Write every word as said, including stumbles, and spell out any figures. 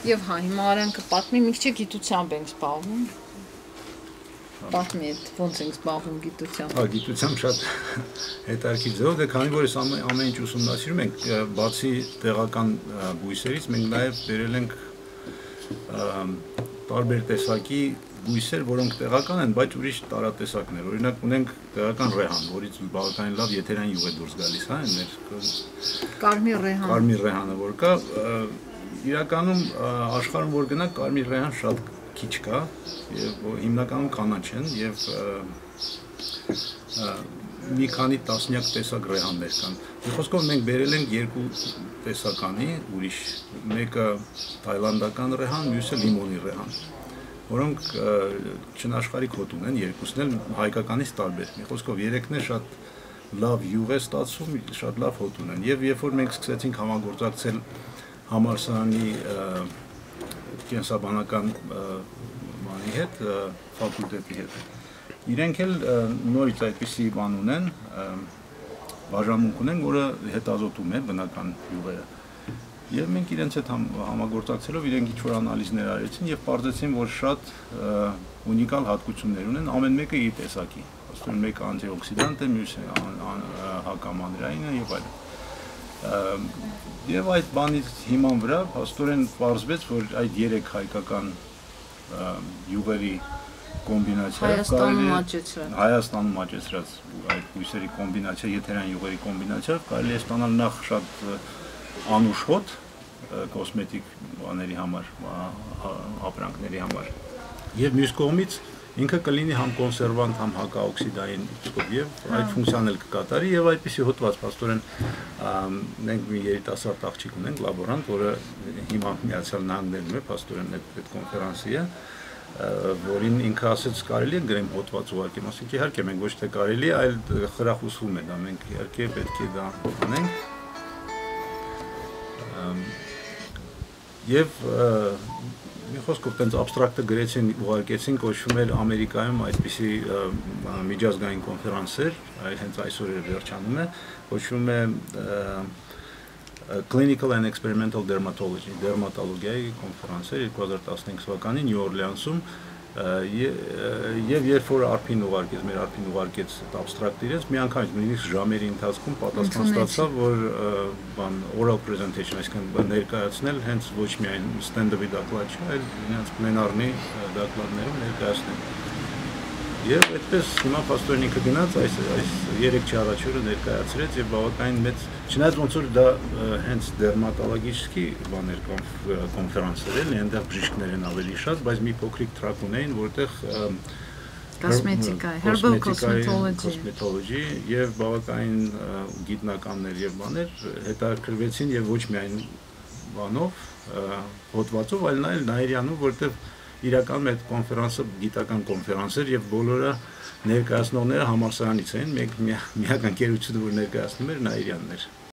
Եվ հա, հիմա Արանքը պատմի, մի քիչ գիտությամբ ենք զբաղվում։ Պատմի այդ ոնց ենք զբաղվում գիտությամբ։ Հա, գիտությամբ շատ հետաքրքիր ձեւով, դե քանի որ ես ամեն, ամեն ինչ ուսումնասիրում ենք, բացի տեղական բույսերից, մենք նաև բերել ենք տարբեր տեսակի բույսեր, որոնք տեղական են, բայց ուրիշ տարատեսակներ։ Օրինակ ունենք տեղական ռեհան, որից բավականին լավ եթերային յուղ է դուրս գալիս, հա, մեր Կարմիր ռեհան։ Կարմիր ռեհանը, որ կա, իրականում աշխարհում որ գնա կարմիր ռեհան շատ քիչ կա եւ հիմնականում կանաչ են եւ մի քանի տասնյակ տեսակ ռեհաններ կան։ Մի խոսքով մենք բերել ենք երկու տեսականի, ուրիշ, մեկը թայլանդական ռեհան, մյուսը լիմոնի ռեհան, որոնք չնաշխարհիկ հոտ ունեն, երկուսն էլ հայկականից տարբեր։ Մի խոսքով երեքն է շատ լավ յուղ է ստացվում, շատ լավ հոտ ունեն։ Եվ երբ որ մենք սկսեցինք համագործակցել համալսարանի կենսաբանական բանի հետ, ֆակուլտետի հետ, իրենք էլ նորից այդպիսի բան ունեն, բաժանմունք ունեն, որը հետազոտում է բնական յուղերը։ Եվ մենք իրենց հետ համագործակցելով իրենք ինչ-որ անալիզներ արեցին եւ պարզեցին, որ շատ ունիկալ հատկություններ ունեն, ամեն մեկը իր տեսակի։ Աստորեն մեկը անտիօքսիդանտ է, մյուսը հակամանրային է եւ այլն։ Եվ այդ բանից հիման վրա աստորեն պարզվեց, որ այդ երեք հայկական յուղերի կոմբինացիա Հայաստանում աճեցրած Հայաստանում աճեցրած այդ բույսերի կոմբինացիա, եթերային յուղերի կոմբինացիա կարելի է ստանալ նախ շատ անուշ հոտ կոսմետիկ բաների համար, ապրանքների համար։ Եվ մյուս կողմից ինքը կլինի համ կոնսերվանտ, համ հակաօքսիդային եւ այդ ֆունկցիան էլ կկատարի եւ այդպիսի հոտված աստորեն մենք մի երիտասարդ աղջիկ ունենք լաբորանտ, որը հիմա Միացյալ Նահանգներում է, աստորեն այդ կոնֆերանսի է, որին ինքը ասեց կարելի է գրեմ հոտված ուղարկեմ, ասենք իհարկե մենք ոչ թե կարելի, այլ խրախուսվում է դա, մենք իհարկե պետք է դա անենք։ Եվ մի խոսքով տենց абստրակտը գրեցին, ուղարկեցին, կոչվում էր Ամերիկայում այդպիսի միջազգային կոնֆերանսեր, հենց այսօր էր վերջանում է, կոչվում է Clinical and Experimental Dermatology, դերմատոլոգիայի կոնֆերանսեր երկու հազար տասնհինգ թվականին Նյու Օրլեանսում, եւ երբ որ արփին ուղարկեց, մեր արփին ուղարկեց abstract իրենց, մի անգամ նույնիսկ ժամերի ընթացքում պատասխան ստացա, որ բան oral presentation, այսինքն ներկայացնել հենց ոչ միայն stand-up-ի դակլադ չէ, այլ իրենց պլենարնի դակլադներում ներկայացնել։ Եվ այդպես հիմա աստորեն ինքը գնաց այս այս երեք չառաջորը ներկայացրեց եւ բավականին մեծ, չնայած ոնց որ դա հենց դերմատոլոգիչի բաներ կոնֆերանսեր են, այնտեղ բժիշկներ են ավելի շատ, բայց մի փոքրիկ տրակ ունեին, որտեղ կոսմետիկա, herbal cosmetology եւ բավականին գիտնականներ եւ բաներ հետաքրքրվեցին եւ ոչ միայն բանով, հոդվածով, այլ նաեւ Նաիրյանում, որտեղ իրականում այդ կոնֆերանսը գիտական կոնֆերանս էր եւ բոլորը ներկայացնողները համալսարանից էին, մեկ միակ ընկերությունը որ ներկայացնում էր Նաիրյանն էր։